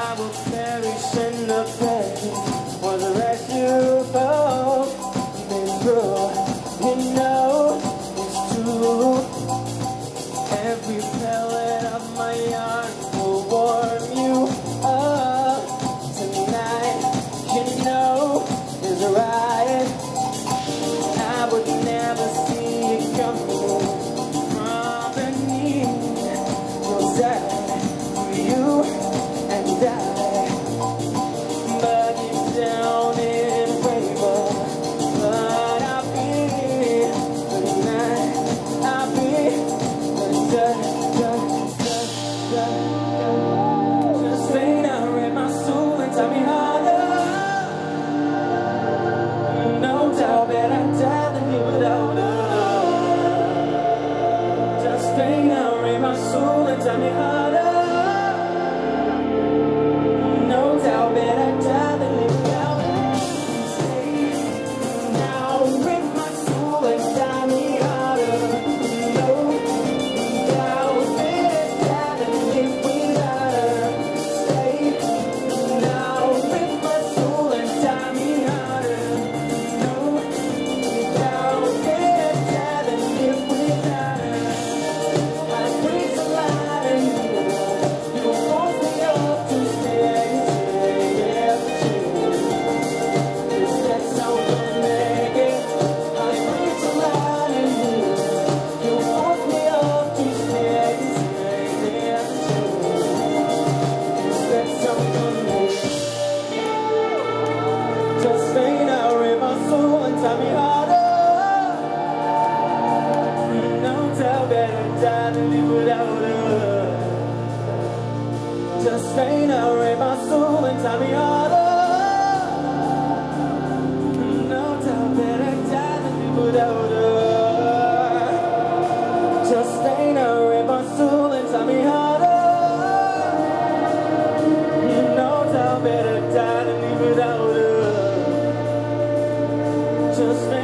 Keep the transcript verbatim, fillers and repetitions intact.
I will perish in the pain for the rest you've both been through. You know it's true. Every pellet of my heart will warm you up tonight. You know is right. I would never see you coming from beneath your side for you and I. But you down in favor, but I'll be tonight. I'll be the da da da da. Just rain out in my soul and tell me harder. No doubt that I'd die than you without her. Just rain out in my soul and tell me harder. No doubt that I'd die than you without her. Stay now in my soul and tell me harder. No doubt that I'd die than you without her. Stay now in my soul and tell me harder. No doubt that I'd die than you without her. I breathe a lot in you. You force me up to stay, stay, yeah, but you. Is that so gonna make it? I breathe a lot in you. You force me up to stay, stay, yeah, but you. Is that so gonna make it? Just stay now in my soul and tell me harder. No doubt that I'd die to live without her. Just stay now in my soul and tell me harder. No doubt that I'd die to live without her. Just stay now in my soul and tell me harder. No doubt that I'd die to live without her. Just